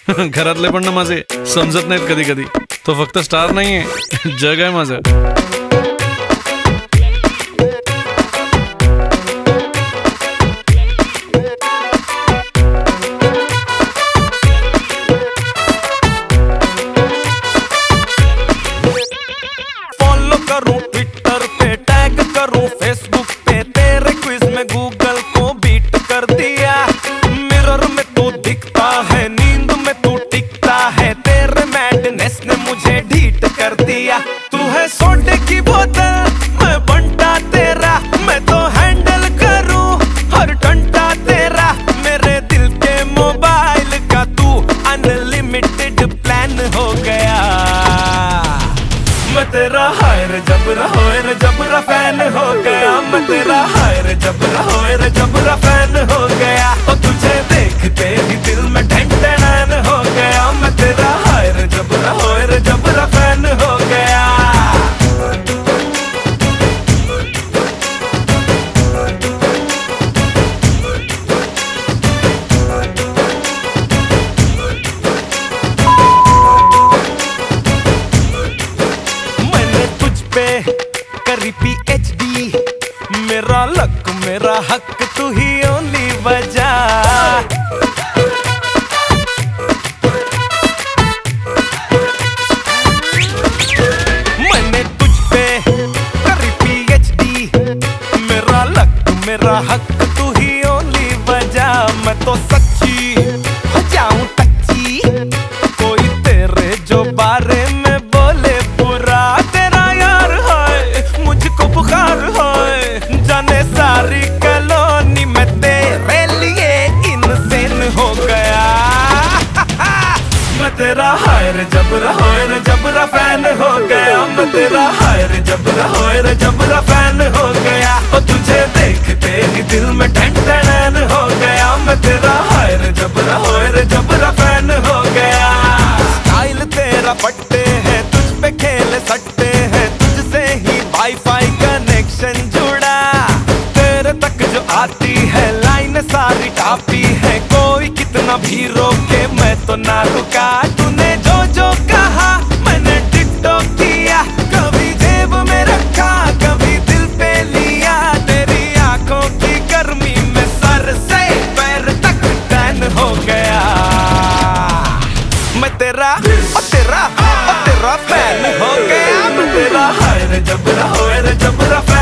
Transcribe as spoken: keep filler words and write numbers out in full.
घरातले पण ना माझे समजत नाहीत कधी कधी. तो फक्त स्टार नाहीये, जग आहे माझं. फॉलो करूं ट्विटर पे, टैग करूं फेसबुक पे, तेरे क्विज में गूगल को बीट कर दिया. मिरर में तू दिखता है, नींद में तू टिकता है, तेरे मैडनेस ने मुझे ढीठ कर दिया. तू है सोडे की बोतल, मैं बंटा तेरा, मैं तो हैंडल करूं हर घंटा तेरा. मेरे दिल के मोबाइल का तू अनलिमिटेड प्लान हो गया. मैं तेरा हायर जबरा होयर जबरा फैन हो गया. मैं तेरा हायर जबरा होयर जबरा फैन हो गया. और तुझे देखते ही दिल में ढैन ढैन हो गया. मैं तेरा हायर जबरा होयर जबरा फैन हो गया. करी पीएचडी, मेरा लक मेरा हक तू ही ओनली वजह. मैंने तुझ पे करी पीएचडी, मेरा लक मेरा हक तू ही ओनली वजह. मैं तो सच्ची हो जाऊं टच्ची, कोई तेरे जो बारे में बोले बुरा. बुखार है जाने सारी कॉलोनी में तेरे लिए इनसेन हो गया. मैं तेरा हायर जबरा होयर जबरा फैन हो गया. मैं तेरा हायर जबरा होयर जबरा फैन हो गया. और तुझे देखते ही दिल में ढैन ढैन हो गया. मैं तेरा हायर जबरा होयर जबरा फैन हो गया. स्टाइल तेरा फटते हैं, तुझ पे खेल सकते हैं, तुझसे ही वाईफाई कनेक्शन जुड़ा. तेरे तक जो आती है लाइन सारी टापी है, कोई कितना भी रोके मैं तो ना रुका. तूने जो जो कहा मैंने डिट्टो किया, कभी जेब में रखा कभी दिल पे लिया. तेरी आंखों की गर्मी में सर से पैर तक टैन हो गया. मैं तेरा ओ तेरा ओ तेरा फैन हो गया. मैं तेरा हायर जबरा होयर जबरा